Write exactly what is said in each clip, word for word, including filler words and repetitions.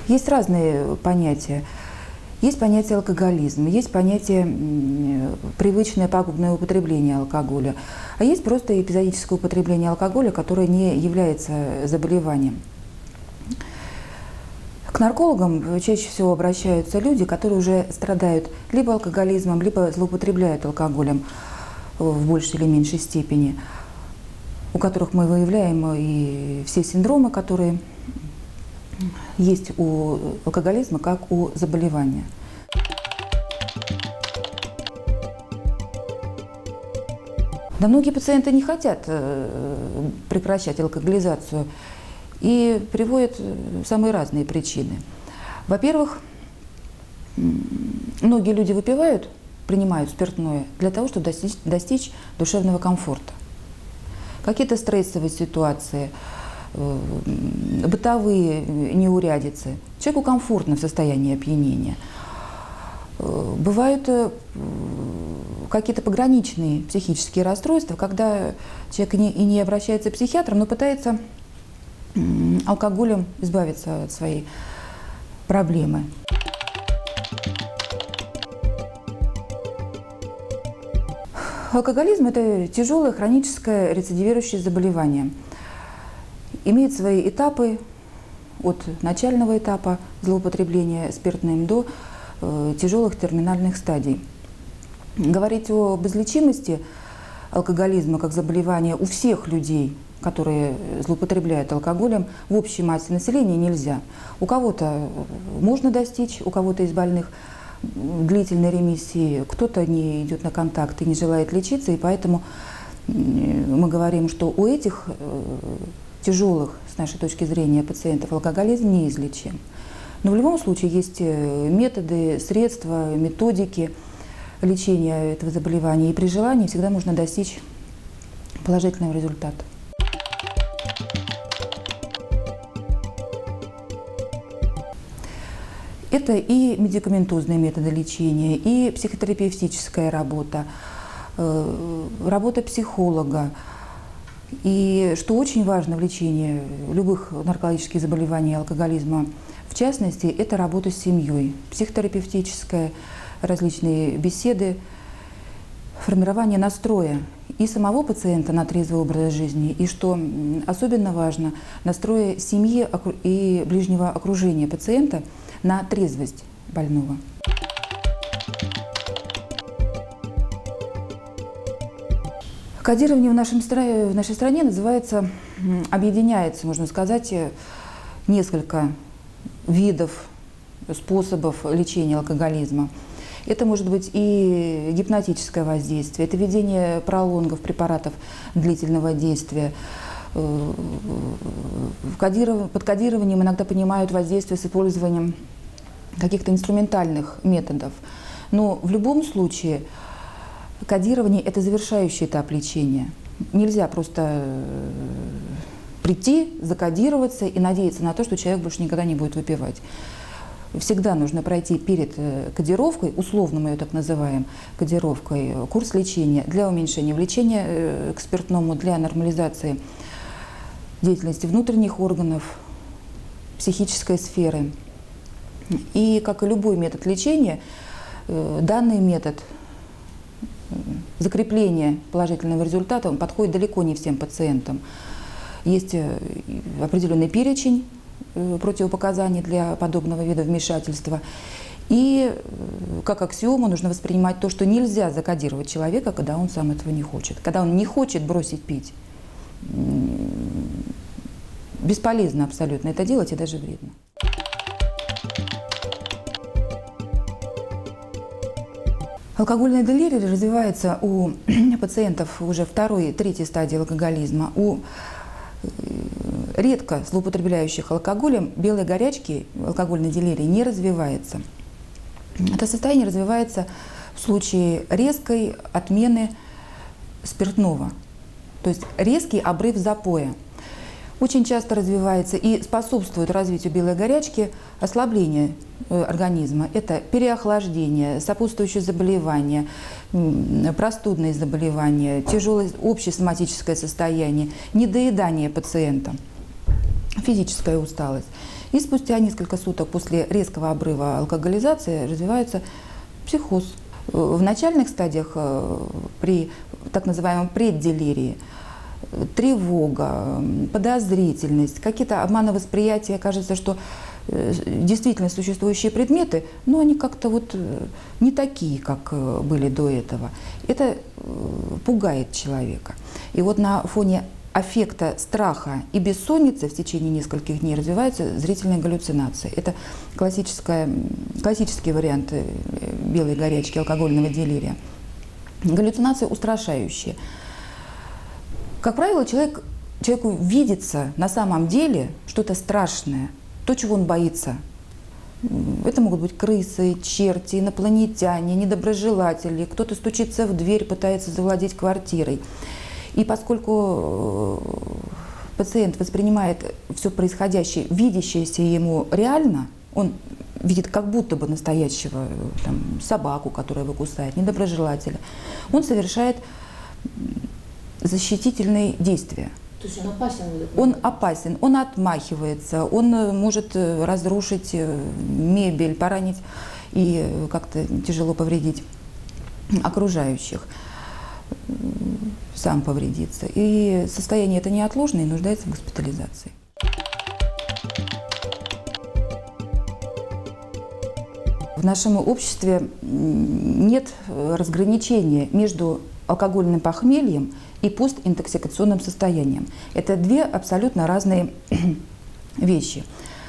Есть разные понятия. Есть понятие алкоголизм, есть понятие привычное пагубное употребление алкоголя, а есть просто эпизодическое употребление алкоголя, которое не является заболеванием. К наркологам чаще всего обращаются люди, которые уже страдают либо алкоголизмом, либо злоупотребляют алкоголем в большей или меньшей степени, у которых мы выявляем и все синдромы, которые есть у алкоголизма, как у заболевания. Да многие пациенты не хотят прекращать алкоголизацию и приводят самые разные причины. Во-первых, многие люди выпивают, принимают спиртное для того, чтобы достичь, достичь душевного комфорта. Какие-то стрессовые ситуации, бытовые неурядицы. Человеку комфортно в состоянии опьянения. Бывают какие-то пограничные психические расстройства, когда человек не, и не обращается к психиатрам, но пытается алкоголем избавиться от своей проблемы. Алкоголизм – это тяжелое хроническое рецидивирующее заболевание. Имеет свои этапы от начального этапа злоупотребления спиртным до э, тяжелых терминальных стадий. Говорить об излечимости алкоголизма как заболевания у всех людей, которые злоупотребляют алкоголем, в общей массе населения нельзя. У кого-то можно достичь, у кого-то из больных длительной ремиссии, кто-то не идет на контакт и не желает лечиться, и поэтому мы говорим, что у этих тяжелых, с нашей точки зрения, пациентов алкоголизм неизлечим. Но в любом случае есть методы, средства, методики лечения этого заболевания, и при желании всегда можно достичь положительного результата. Это и медикаментозные методы лечения, и психотерапевтическая работа, работа психолога. И что очень важно в лечении любых наркологических заболеваний и алкоголизма, в частности, это работа с семьей, психотерапевтическая, различные беседы, формирование настроя и самого пациента на трезвый образ жизни, и, что особенно важно, настроя семьи и ближнего окружения пациента на трезвость больного. Кодирование в, нашем, в нашей стране называется, объединяется, можно сказать, несколько видов, способов лечения алкоголизма. Это может быть и гипнотическое воздействие, это введение пролонгов, препаратов длительного действия. Под кодированием иногда понимают воздействие с использованием каких-то инструментальных методов. Но в любом случае кодирование – это завершающий этап лечения. Нельзя просто прийти, закодироваться и надеяться на то, что человек больше никогда не будет выпивать. Всегда нужно пройти перед кодировкой, условно мы ее так называем, кодировкой, курс лечения для уменьшения влечения к спиртному, для нормализации деятельности внутренних органов, психической сферы. И, как и любой метод лечения, данный метод закрепления положительного результата он подходит далеко не всем пациентам. Есть определенный перечень противопоказаний для подобного вида вмешательства. И как аксиому нужно воспринимать то, что нельзя закодировать человека, когда он сам этого не хочет. Когда он не хочет бросить пить, бесполезно абсолютно это делать и даже вредно. Алкогольное делирия развивается у пациентов уже второй, третьей стадии алкоголизма. У редко злоупотребляющих алкоголем белой горячки алкогольной делирии не развивается. Это состояние развивается в случае резкой отмены спиртного, то есть резкий обрыв запоя. Очень часто развивается и способствует развитию белой горячки ослабление организма. Это переохлаждение, сопутствующие заболевания, простудные заболевания, тяжелое общее соматическое состояние, недоедание пациента, физическая усталость. И спустя несколько суток после резкого обрыва алкоголизации развивается психоз. В начальных стадиях, при так называемом предделирии, тревога, подозрительность, какие-то обманы восприятия, кажется, что действительно существующие предметы, но они как-то вот не такие, как были до этого. Это пугает человека. И вот на фоне аффекта страха и бессонницы в течение нескольких дней развиваются зрительные галлюцинации. Это классическая, классический вариант белой горячки, алкогольного делирия. Галлюцинации устрашающие. Как правило, человек, человеку видится на самом деле что-то страшное, то, чего он боится. Это могут быть крысы, черти, инопланетяне, недоброжелатели, кто-то стучится в дверь, пытается завладеть квартирой. И поскольку пациент воспринимает все происходящее, видящееся ему реально, он видит как будто бы настоящего там, собаку, которая его кусает, недоброжелателя, он совершает защитительные действия. То есть он опасен? Он опасен, он отмахивается, он может разрушить мебель, поранить и как-то тяжело повредить окружающих, сам повредиться. И состояние это неотложное и нуждается в госпитализации. В нашем обществе нет разграничения между алкогольным похмельем и постинтоксикационным состоянием. Это две абсолютно разные вещи.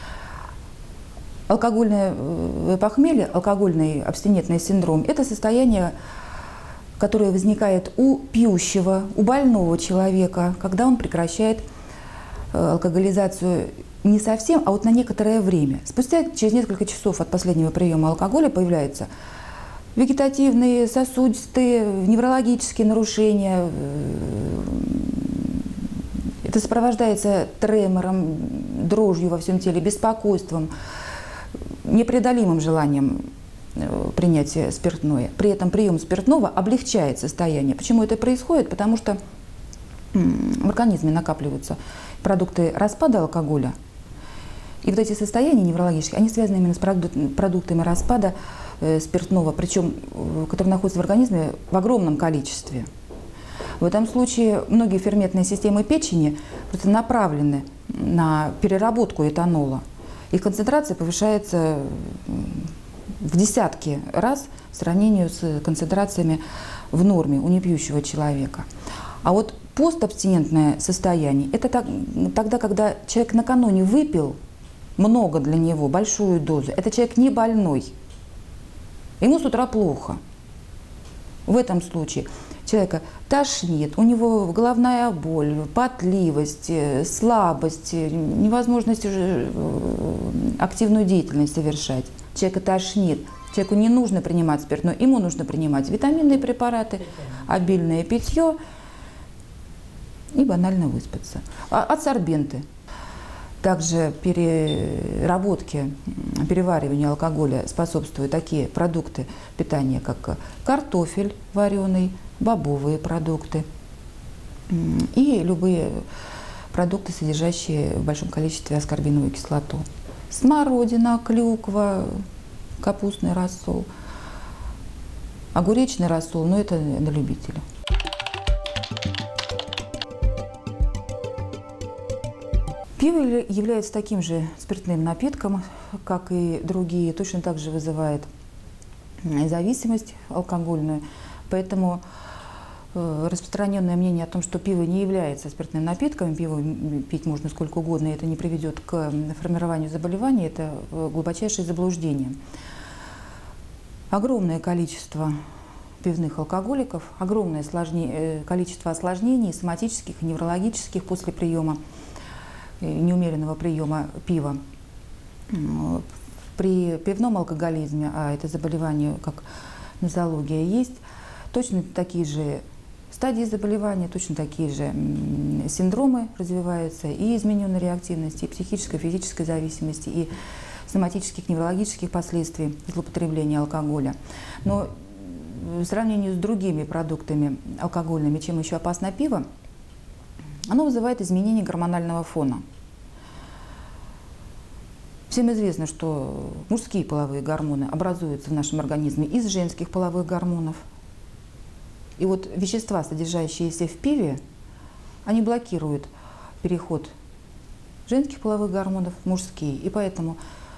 Алкогольное похмелье, алкогольный абстинентный синдром – это состояние, которое возникает у пьющего, у больного человека, когда он прекращает алкоголизацию не совсем, а вот на некоторое время. Спустя через несколько часов от последнего приема алкоголя появляются вегетативные, сосудистые, неврологические нарушения. Это сопровождается тремором, дрожью во всем теле, беспокойством, непреодолимым желанием принять спиртное. При этом прием спиртного облегчает состояние. Почему это происходит? Потому что в организме накапливаются продукты распада алкоголя. И вот эти состояния неврологические, они связаны именно с продуктами распада э, спиртного, причем, э, которые находятся в организме в огромном количестве. В этом случае многие ферментные системы печени просто направлены на переработку этанола. Их концентрация повышается в десятки раз в сравнении с концентрациями в норме у непьющего человека. А вот постабстинентное состояние – это так, тогда, когда человек накануне выпил много для него, большую дозу. Это человек не больной. Ему с утра плохо. В этом случае человека тошнит, у него головная боль, потливость, слабость, невозможность уже активную деятельность совершать. Человека тошнит. Человеку не нужно принимать спиртное, ему нужно принимать витаминные препараты, обильное питье и банально выспаться. А адсорбенты. Также переработке, перевариванию алкоголя способствуют такие продукты питания, как картофель вареный, бобовые продукты и любые продукты, содержащие в большом количестве аскорбиновую кислоту. Смородина, клюква, капустный рассол, огуречный рассол, но это на любителя. Пиво является таким же спиртным напитком, как и другие, точно так же вызывает зависимость алкогольную, поэтому распространенное мнение о том, что пиво не является спиртным напитком, пиво пить можно сколько угодно, и это не приведет к формированию заболеваний, это глубочайшее заблуждение. Огромное количество пивных алкоголиков, огромное количество осложнений соматических и неврологических после приема, неумеренного приема пива. При пивном алкоголизме, а это заболевание, как нозология, есть точно такие же стадии заболевания, точно такие же синдромы развиваются, и измененной реактивности, и психической, физической зависимости, и соматических, неврологических последствий злоупотребления алкоголя. Но в сравнении с другими продуктами алкогольными, чем еще опасно пиво, оно вызывает изменение гормонального фона. Всем известно, что мужские половые гормоны образуются в нашем организме из женских половых гормонов. И вот вещества, содержащиеся в пиве, они блокируют переход женских половых гормонов в мужские. И поэтому,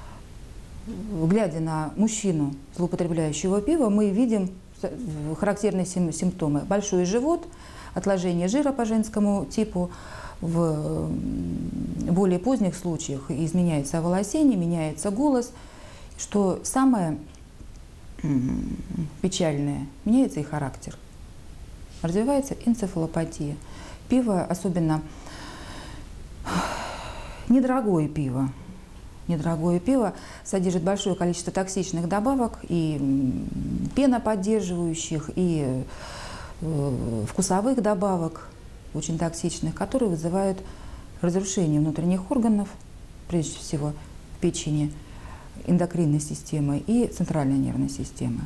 глядя на мужчину, злоупотребляющего пива, мы видим характерные симптомы. Большой живот, отложение жира по женскому типу, в более поздних случаях изменяется оволосение, меняется голос. Что самое печальное, меняется и характер. Развивается энцефалопатия. Пиво, особенно недорогое пиво, недорогое пиво содержит большое количество токсичных добавок, и пеноподдерживающих, и вкусовых добавок, очень токсичных, которые вызывают разрушение внутренних органов, прежде всего печени, эндокринной системы и центральной нервной системы.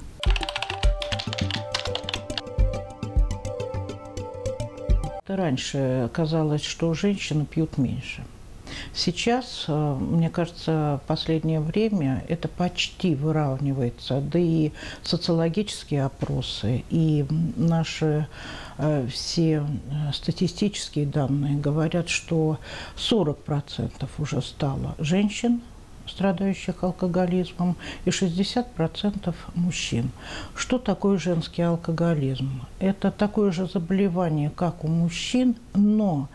Раньше казалось, что женщины пьют меньше. Сейчас, мне кажется, в последнее время это почти выравнивается, да и социологические опросы, и наши э, все статистические данные говорят, что сорок процентов уже стало женщин, страдающих алкоголизмом, и шестьдесят процентов мужчин. Что такое женский алкоголизм? Это такое же заболевание, как у мужчин, но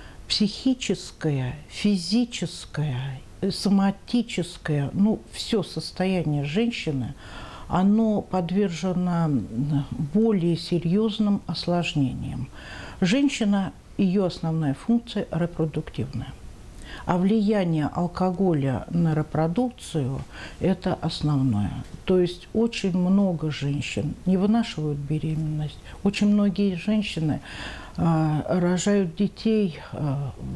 психическое, физическое, соматическое, ну, все состояние женщины, оно подвержено более серьезным осложнениям. Женщина, ее основная функция – репродуктивная. А влияние алкоголя на репродукцию – это основное. То есть очень много женщин не вынашивают беременность. Очень многие женщины э, рожают детей э,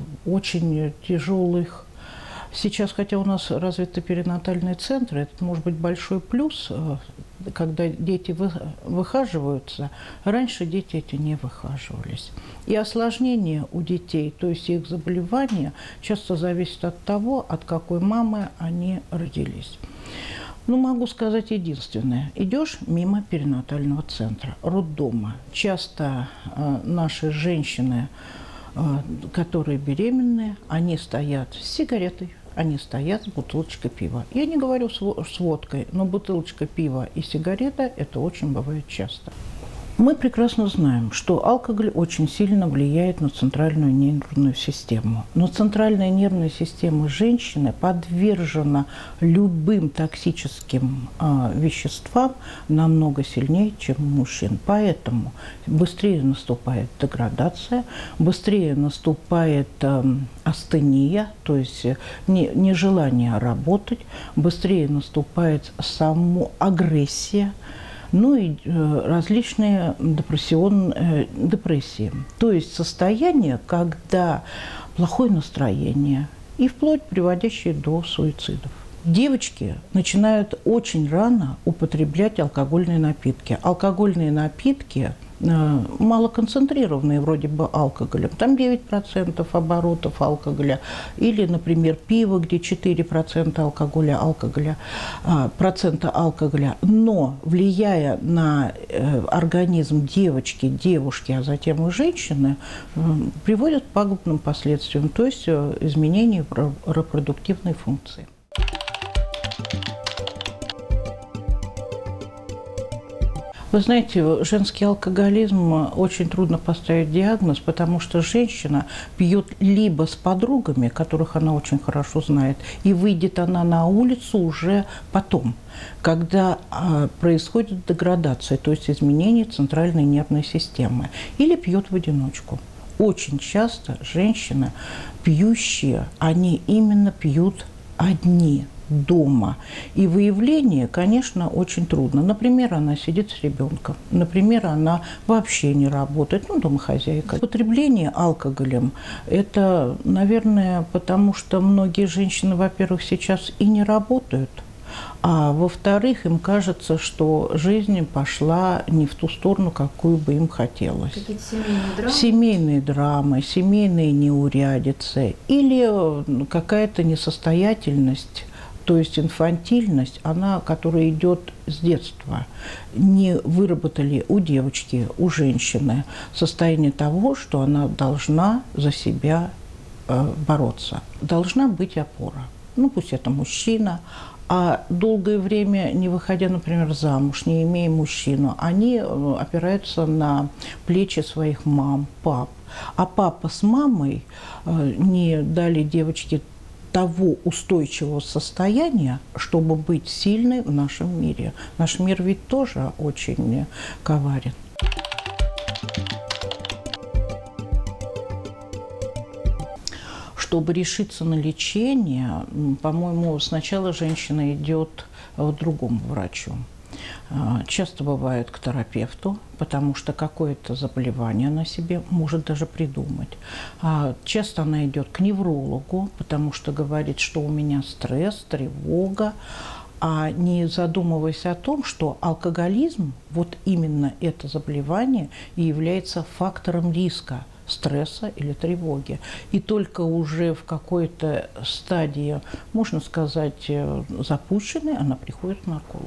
очень тяжелых. Сейчас, хотя у нас развиты перинатальные центры, это может быть большой плюс, когда дети выхаживаются. Раньше дети эти не выхаживались. И осложнения у детей, то есть их заболевания, часто зависят от того, от какой мамы они родились. Ну, могу сказать единственное. Идешь мимо перинатального центра, роддома. Часто э, наши женщины, э, которые беременные, они стоят с сигаретой, они стоят с бутылочкой пива. Я не говорю с водкой, но бутылочка пива и сигарета – это очень бывает часто. Мы прекрасно знаем, что алкоголь очень сильно влияет на центральную нервную систему. Но центральная нервная система женщины подвержена любым токсическим э, веществам намного сильнее, чем у мужчин. Поэтому быстрее наступает деградация, быстрее наступает э, астения, то есть не, нежелание работать, быстрее наступает само агрессия, ну и э, различные депрессионные, э, депрессии. То есть состояние, когда плохое настроение и вплоть приводящее до суицидов. Девочки начинают очень рано употреблять алкогольные напитки. Алкогольные напитки э, малоконцентрированные вроде бы алкоголем, там девять процентов оборотов алкоголя, или, например, пиво, где четыре процента алкоголя, алкоголя, э, процента алкоголя, но влияя на э, организм девочки, девушки, а затем и женщины, э, приводит к пагубным последствиям, то есть э, изменению репродуктивной функции. Вы знаете, женский алкоголизм очень трудно поставить диагноз, потому что женщина пьет либо с подругами, которых она очень хорошо знает, и выйдет она на улицу уже потом, когда а, происходит деградация, то есть изменение центральной нервной системы, или пьет в одиночку. Очень часто женщины пьющие, они именно пьют одни дома. И выявление, конечно, очень трудно. Например, она сидит с ребенком, например, она вообще не работает, ну, домохозяйка. Употребление алкоголем – это, наверное, потому что многие женщины, во-первых, сейчас и не работают, а во-вторых, им кажется, что жизнь пошла не в ту сторону, какую бы им хотелось. Какие-то семейные драмы? Семейные драмы, семейные неурядицы или какая-то несостоятельность То есть инфантильность, она, которая идет с детства. Не выработали у девочки, у женщины состояние того, что она должна за себя э, бороться. Должна быть опора. Ну, пусть это мужчина. А долгое время, не выходя, например, замуж, не имея мужчину, они опираются на плечи своих мам, пап. А папа с мамой э, не дали девочке того устойчивого состояния, чтобы быть сильной в нашем мире. Наш мир ведь тоже очень коварен. Чтобы решиться на лечение, по-моему, сначала женщина идет к другому врачу. Часто бывает к терапевту, потому что какое-то заболевание она себе может даже придумать. Часто она идет к неврологу, потому что говорит, что у меня стресс, тревога, а не задумываясь о том, что алкоголизм, вот именно это заболевание, и является фактором риска стресса или тревоги. И только уже в какой-то стадии, можно сказать, запущенной, она приходит к наркологу.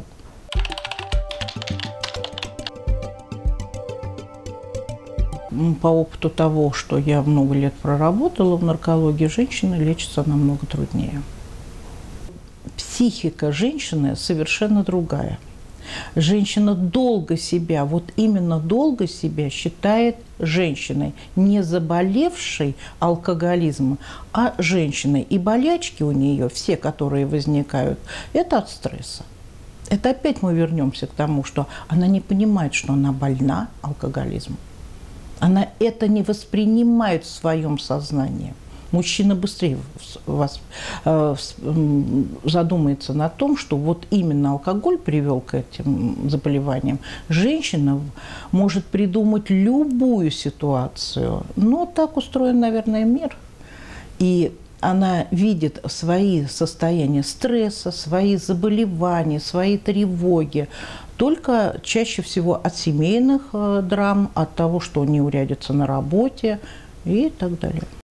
По опыту того, что я много лет проработала в наркологии, женщины лечатся намного труднее. Психика женщины совершенно другая. Женщина долго себя, вот именно долго себя считает женщиной, не заболевшей алкоголизмом, а женщиной. И болячки у нее, все, которые возникают, это от стресса. Это опять мы вернемся к тому, что она не понимает, что она больна алкоголизмом. Она это не воспринимает в своем сознании. Мужчина быстрее вас, э, задумается на том, что вот именно алкоголь привел к этим заболеваниям. Женщина может придумать любую ситуацию, но так устроен, наверное, мир. И она видит свои состояния стресса, свои заболевания, свои тревоги только чаще всего от семейных э, драм, от того, что неурядица на работе и так далее.